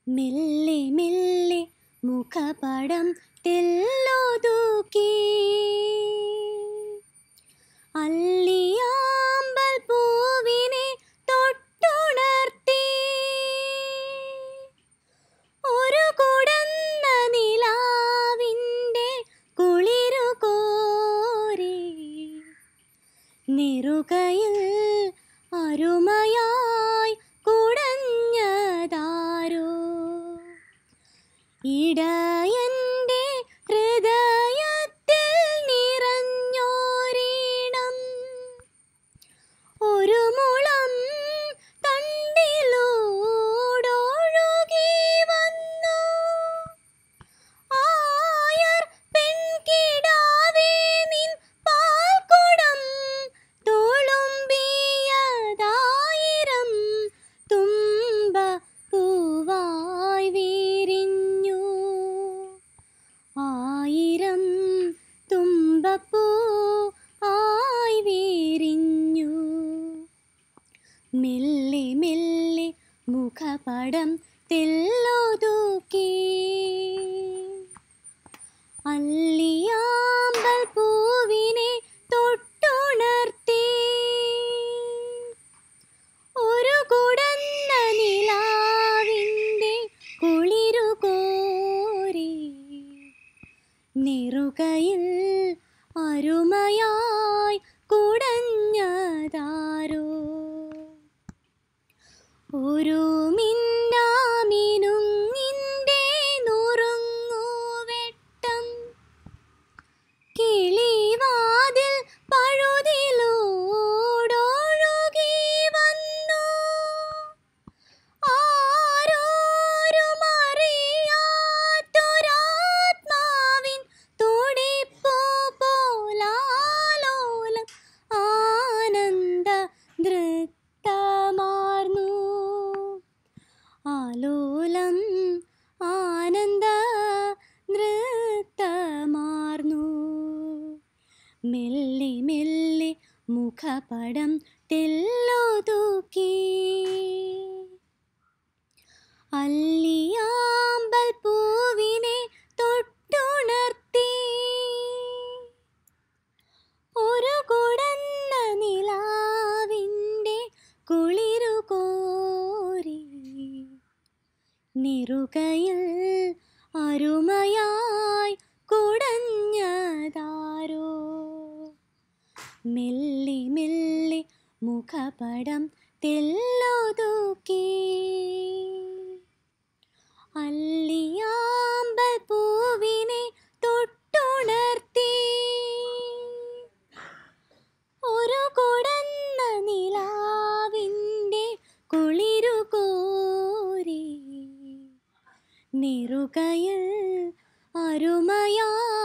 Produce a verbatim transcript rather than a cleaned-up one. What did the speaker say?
മെല്ലെ മെല്ലെ മുഖപടം തെല്ലൊതുക്കി അല്ലിയാമ്പൽ പൂവിനെ തൊട്ടുണർത്തി ഒരു കുടന്ന നിലാവിൻ്റെ കുളിരു കോരി നെറുകയിൽ അരുമയായി കുടഞ്ഞതാരോ ഇടയൻ്റെ ഹൃദയത്തിൽ നിറഞ്ഞോരീണം ഒരു മുളം തണ്ടിലൂടൊഴുകി വന്നു ആയർ പെൺകിടാവേ നിൻ പാൽക്കുടം തുളുമ്പിയതായിരം തുമ്പ പൂവായി വിരിഞ്ഞു ആയിരം തുമ്പപ്പൂ ആയി വിരിഞ്ഞു മെല്ലെ മെല്ലെ മുഖപടം തെല്ലൊതുക്കി അല്ലിയാമ്പൽ പൂവിനെ തൊട്ടുണർത്തി ഒരു കുടന്ന നിലാവിൻ്റെ കുളിരു കോരി നെറുകയിൽ അരുമയായി കുടഞ്ഞതാരോ ഒരു മിന്നാമിനുങ്ങിൻ്റെ നുറുങ്ങുവെട്ടം കിളിവാതിൽ പഴുതിലൂടൊഴുകി വന്നു ആരോരുമറിയാത്തൊരാത്മാവിൻ തുടിപ്പു പോലാലോലം ആനന്ദ നൃത്തമാർന്നു ആലോലം ആനന്ദ നൃത്തമാർന്നു മെല്ലെ മെല്ലെ മുഖപടം തെല്ലൊതുക്കി അല്ലിയാമ്പൽ പൂവിനെ തൊട്ടുണർത്തി ഒരു കുടന്ന നിലാവിൻ്റെ കുളിരു കോരി നെറുകയിൽ അരുമയായി കുടഞ്ഞതാരോ മെല്ലെ മെല്ലെ മുഖപടം തെല്ലൊതുക്കി അല്ലിയാമ്പൽ പൂവിനെ തൊട്ടുണർത്തി ഒരു കുടന്ന നിലാവിൻ്റെ കുളിരു കോരി നെറുകയിൽ അരുമയായി